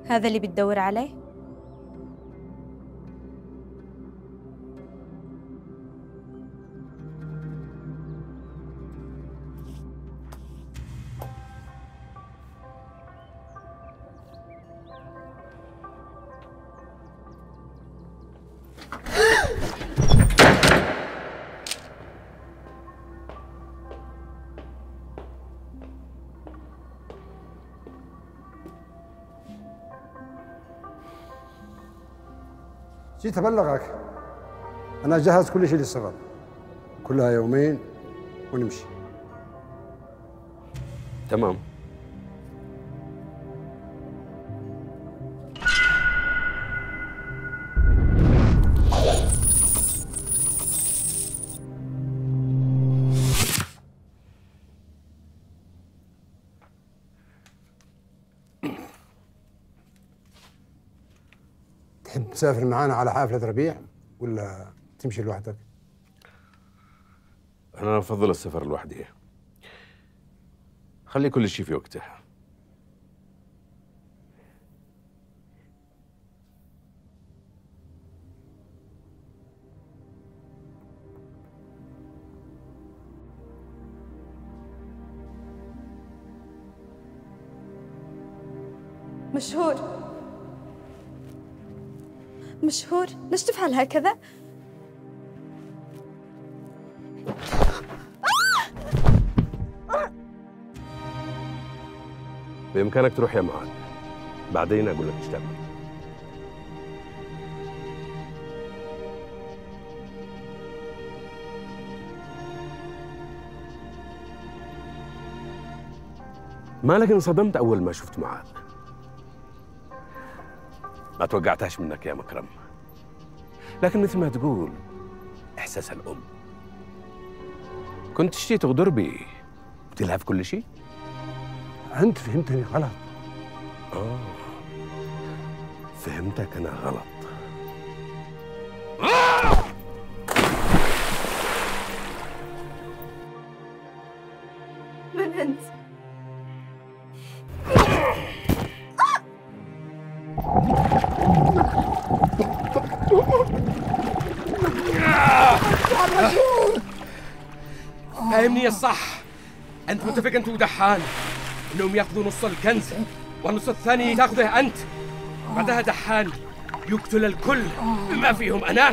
هذا اللي بتدور عليه؟ جيت أبلغك أنا جهز كل شيء للسفر، كلها يومين ونمشي. تمام. تحب تسافر معانا على حافلة ربيع ولا تمشي لوحدك؟ أنا أفضل السفر لوحدي. خلي كل شيء في وقته. مشهور، ليش تفعل هكذا؟ بإمكانك تروح يا معاذ، بعدين أقول لك إيش تعمل. مالك انصدمت أول ما شفت معاذ؟ ما توقعتهاش منك يا مكرم، لكن مثل ما تقول إحساس الأم. كنت تشتي تغدر بي وتلهف كل شيء؟ أنت فهمتني غلط. فهمتك أنا غلط. من أنت؟ فاهمني الصح؟ أنت متفق أنت ودحان إنهم ياخذوا نص الكنز والنص الثاني تاخذه أنت، بعدها دحان يقتل الكل بما فيهم أنا.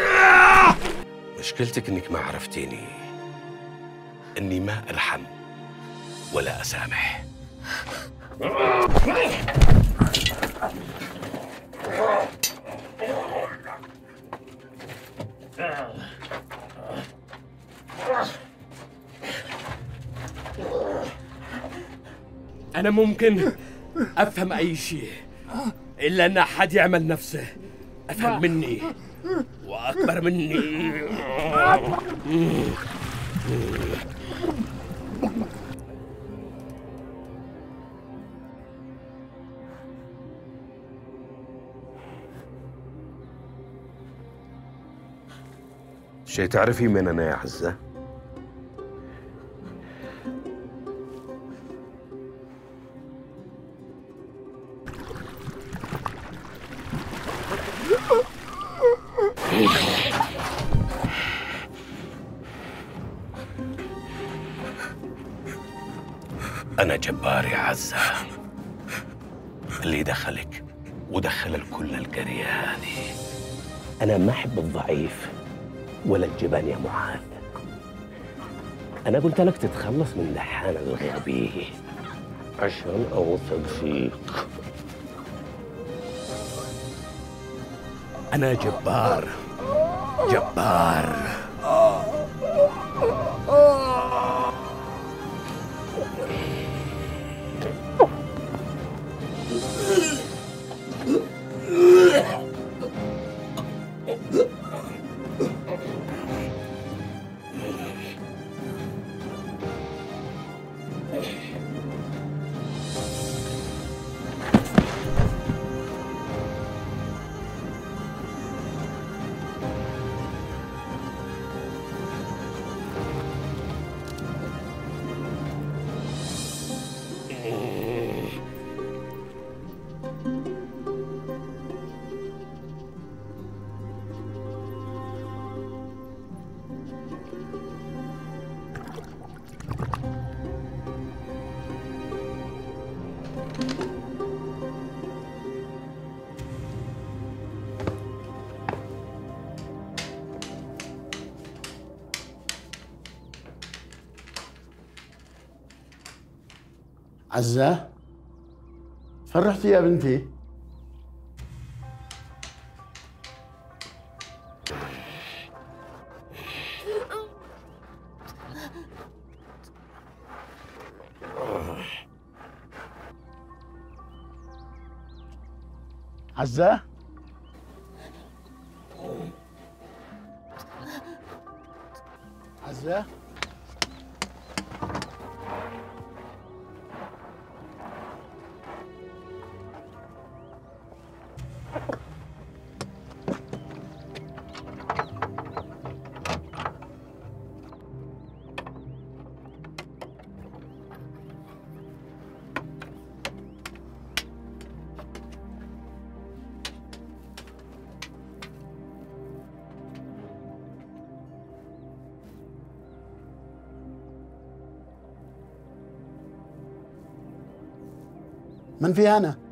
مشكلتك إنك ما عرفتيني، إني ما أرحم ولا أسامح. أنا ممكن أفهم أي شيء إلا أن أحد يعمل نفسه أفهم مني وأكبر مني. شيء تعرفي من أنا يا عزة؟ أنا جبار يا عزة، اللي دخلك ودخل الكل القرية هذه. أنا ما أحب الضعيف ولا الجبان يا معاذ. أنا قلت لك تتخلص من دحان الغبي عشان أوثق فيك. أنا جبار جبار. عزة، فرحتي يا بنتي؟ عزة؟ عزة؟ من في هنا؟